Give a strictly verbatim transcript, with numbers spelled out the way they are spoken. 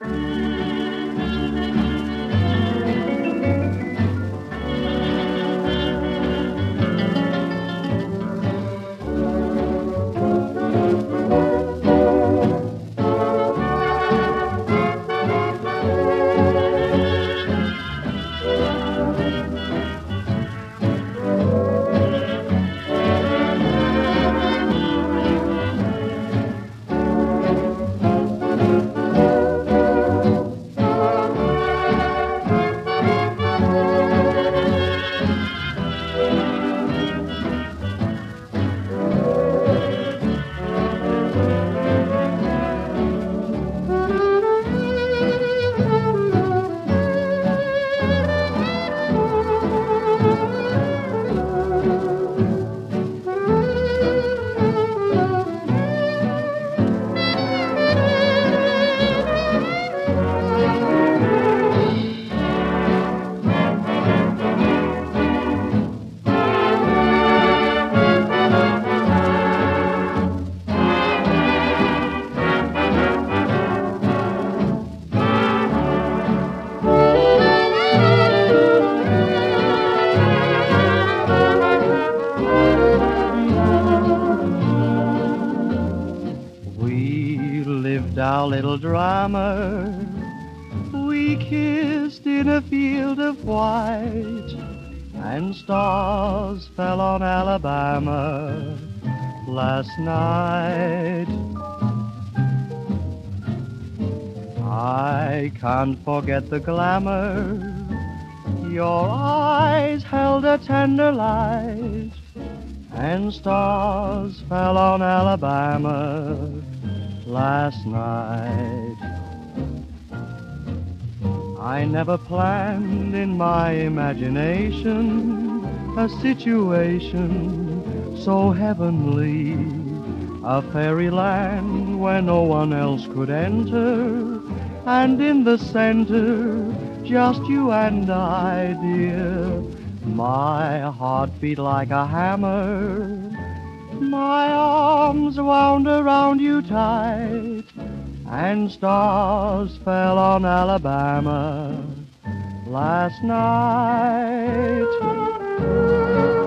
Our little drama, we kissed in a field of white, and stars fell on Alabama last night. I can't forget the glamour, your eyes held a tender light, and stars fell on Alabama last night. I never planned in my imagination a situation so heavenly, a fairyland where no one else could enter, and in the center, just you and I, dear. My heart beat like a hammer, my arms wound around you tight, and stars fell on Alabama last night.